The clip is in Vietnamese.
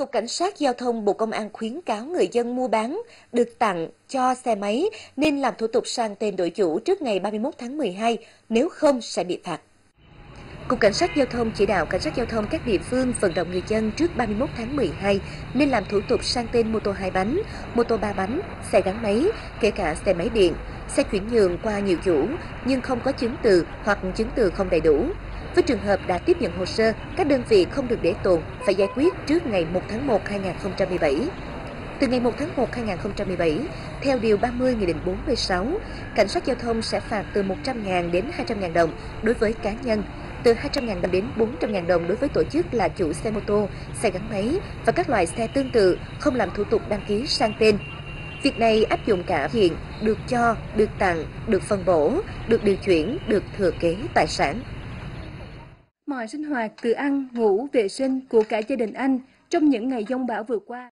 Cục Cảnh sát Giao thông Bộ Công an khuyến cáo người dân mua bán, được tặng, cho xe máy nên làm thủ tục sang tên đổi chủ trước ngày 31 tháng 12, nếu không sẽ bị phạt. Cục Cảnh sát Giao thông chỉ đạo Cảnh sát Giao thông các địa phương vận động người dân trước 31 tháng 12 nên làm thủ tục sang tên mô tô 2 bánh, mô tô 3 bánh, xe gắn máy, kể cả xe máy điện, xe chuyển nhượng qua nhiều chủ nhưng không có chứng từ hoặc chứng từ không đầy đủ. Với trường hợp đã tiếp nhận hồ sơ, các đơn vị không được để tồn, phải giải quyết trước ngày 1 tháng 1 2017. Từ ngày 1 tháng 1 2017, theo Điều 30 Nghị định 46, Cảnh sát Giao thông sẽ phạt từ 100.000 đến 200.000 đồng đối với cá nhân, từ 200.000 đồng đến 400.000 đồng đối với tổ chức là chủ xe mô tô, xe gắn máy và các loại xe tương tự không làm thủ tục đăng ký sang tên. Việc này áp dụng cả hiện được cho, được tặng, được phân bổ, được điều chuyển, được thừa kế tài sản. Mọi sinh hoạt từ ăn, ngủ, vệ sinh của cả gia đình anh trong những ngày giông bão vừa qua.